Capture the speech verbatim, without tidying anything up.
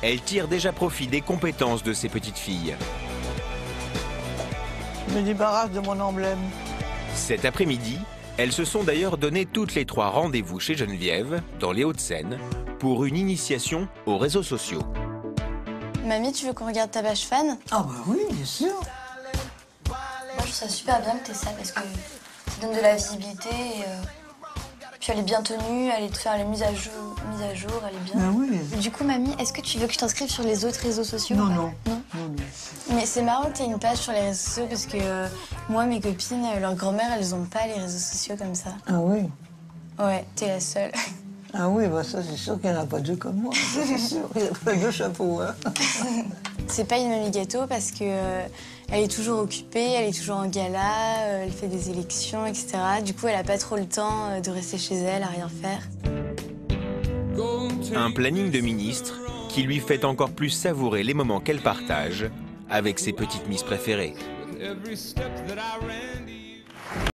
elle tire déjà profit des compétences de ses petites filles. Je me débarrasse de mon emblème. Cet après-midi, elles se sont d'ailleurs donné toutes les trois rendez-vous chez Geneviève, dans les Hauts-de-Seine, pour une initiation aux réseaux sociaux. Mamie, tu veux qu'on regarde ta page fan? Ah bah oui, bien sûr. Moi, je trouve ça super bien que t'aies ça, parce que ça donne de la visibilité. Et, euh... Puis elle est bien tenue, elle est de faire les mises à jour, mises à jour, elle est bien. Ah oui. Du coup, mamie, est-ce que tu veux que je t'inscrive sur les autres réseaux sociaux? Non, non. Non. Non, non. Mais c'est marrant que tu aies une page sur les réseaux sociaux parce que euh, moi, mes copines, euh, leur grand-mère, elles ont pas les réseaux sociaux comme ça. Ah oui. Ouais, t'es la seule. Ah oui, bah ça c'est sûr qu'il n'y en a pas deux comme moi, ça, c'est sûr. Il n'y a pas deux chapeaux, hein. C'est pas une mamie gâteau parce que euh, elle est toujours occupée, elle est toujours en gala, euh, elle fait des élections, et cetera. Du coup, elle a pas trop le temps euh, de rester chez elle à rien faire. Un planning de ministre qui lui fait encore plus savourer les moments qu'elle partage avec ses petites misses préférées. Every step that I ran